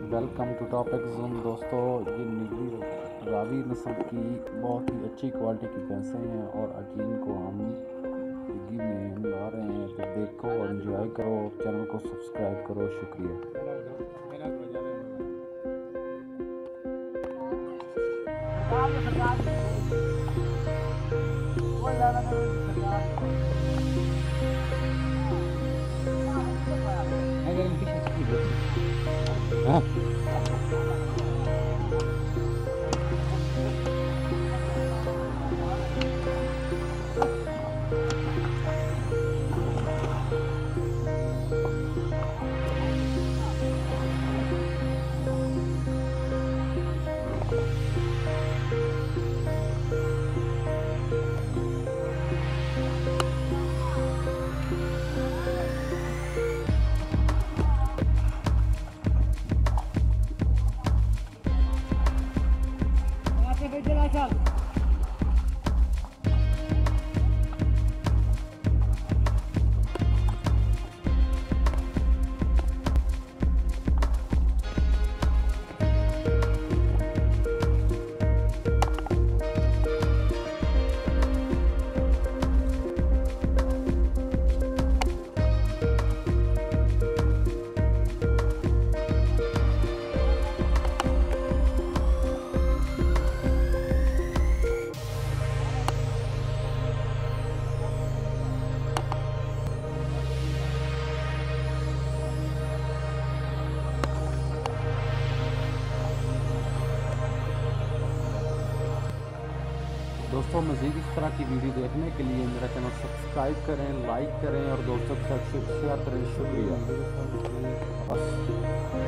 Welcome to topic zone. दोस्तों, ये नीली रावी नस्ल की बहुत ही अच्छी क्वालिटी की भैंसें हैं और आज इनको हम डिग्गी में ला रहे हैं। तो देखो और एंजॉय करो, चैनल को सब्सक्राइब करो। शुक्रिया। हाँ। दोस्तों, मज़ीद इस तरह की वीडियो देखने के लिए मेरा चैनल सब्सक्राइब करें, लाइक करें और दोस्तों के साथ शेयर करें। शुक्रिया। बस।